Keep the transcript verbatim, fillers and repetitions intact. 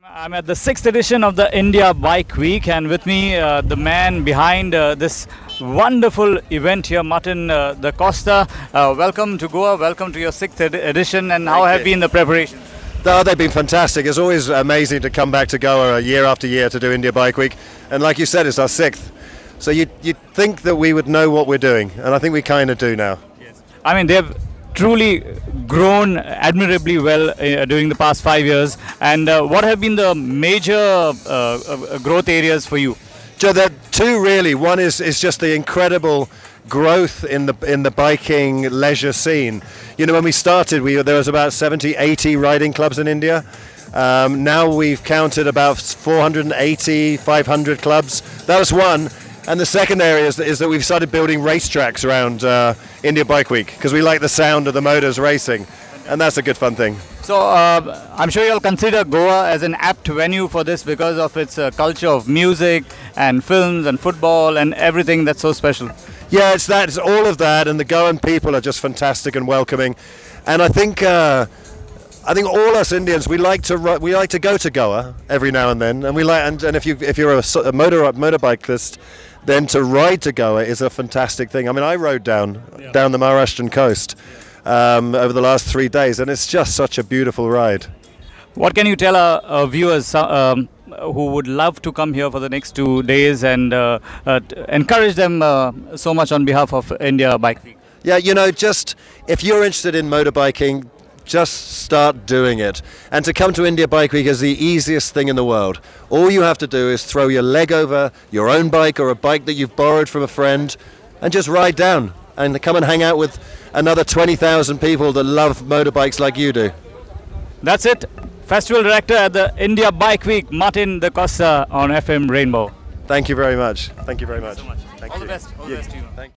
I'm at the sixth edition of the India Bike Week, and with me, uh, the man behind uh, this wonderful event here, Martin uh, Da Costa. Uh, welcome to Goa, welcome to your sixth ed edition, and how have been the preparations? Oh, they've been fantastic. It's always amazing to come back to Goa year after year to do India Bike Week, and like you said, it's our sixth. So you you'd think that we would know what we're doing, and I think we kind of do now. Yes. I mean, they've truly grown admirably well uh, during the past five years. And uh, what have been the major uh, uh, growth areas for you? So there are two really. One is is just the incredible growth in the in the biking leisure scene. You know, when we started, we there was about seventy, eighty riding clubs in India. Um, now we've counted about four hundred eighty, five hundred clubs. That was one. And the second area is that, is that we've started building racetracks around uh, India Bike Week because we like the sound of the motors racing, and that's a good fun thing. So uh, I'm sure you'll consider Goa as an apt venue for this because of its uh, culture of music and films and football and everything that's so special. Yeah, it's that. It's all of that, and the Goan people are just fantastic and welcoming. And I think uh, I think all us Indians, we like to we like to go to Goa every now and then, and we like and, and if you if you're a, a motor motorbikeist, then to ride to Goa is a fantastic thing. I mean, I rode down yeah. down the Maharashtrian coast um, over the last three days, and it's just such a beautiful ride. What can you tell our, our viewers um, who would love to come here for the next two days and uh, uh, encourage them uh, so much on behalf of India Bike Week? Yeah, you know, just if you're interested in motorbiking, just start doing it. And to come to India Bike Week is the easiest thing in the world. All you have to do is throw your leg over your own bike or a bike that you've borrowed from a friend and just ride down and come and hang out with another twenty thousand people that love motorbikes like you do. That's it. Festival Director at the India Bike Week, Martin Da Costa on F M Rainbow. Thank you very much. Thank you very much. Thank you so much. Thank All you. the best. All the best to you. Thank